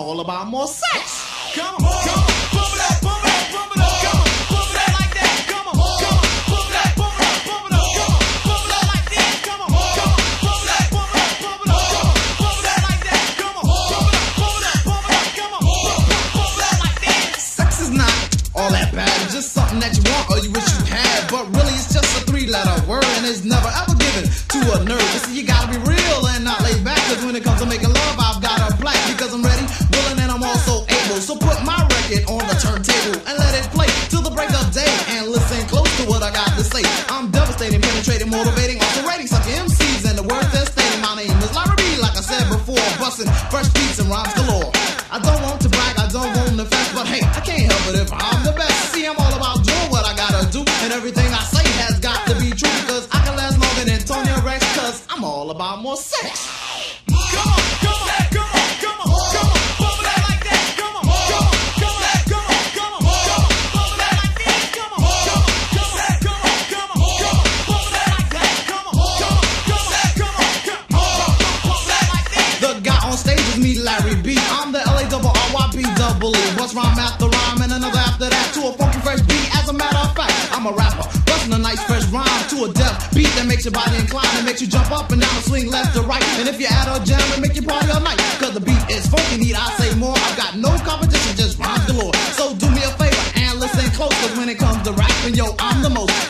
all about more sex. Come on, come on, pump it up, pump it up, pump it up. Come on, pump it up like that. Come on, come on, pump it up, pump it up, pump it up. Come on, pump it up like this. Come on, come on, pump it up, pump it up, pump it up. Come on, pump it up like that. Come on, pump it up, pump it up, pump it up. Come on, pump it up like this. Sex is not all that bad. It's just something that you want or you wish you had. But really it's just a 3-letter word and it's never ever given to a nerd. You see, you gotta be real and not laid back. Cause when it comes to making love, I've got a black. Because I'm ready, willing, and I'm also able. So put my record on the turntable and let it play till the break of day. And listen close to what I got to say. I'm devastating, penetrating, motivating, also rating sucking MCs and the words they're stating. My name is Larry B, like I said before, busting fresh beats and rhymes galore. I don't want to brag, I don't want to flex, but hey, I can't help it if I'm the best. See, I'm all about doing what I gotta do, and everything I say has got to be true, because I can last longer than Tony Rex, cause I'm all about more sex. Come on, come on, come on, come on, come on, pump it up like that. Come on, come on, come on, come on, come on, come on, pump it up like this. Come on, come on, come on, come on, come on, come on, pump it up like that. Come on, come on, come on, come on, come on, pump it up like this. The guy on stage is me, Larry B. I'm the LARRYBEE. What's rhyme after rhyme and another after that to a funky fresh beat? As a matter of fact, I'm a rapper, busting a nice fresh rhyme to a deaf beat that makes your body incline and makes you jump up and down and swing left to right. And if you add a jam, it make you party all night. Cause the beat is funky, need I say more? I've got no competition, just rhymes galore. So do me a favor and listen close, cause when it comes to rapping, yo, I'm the most.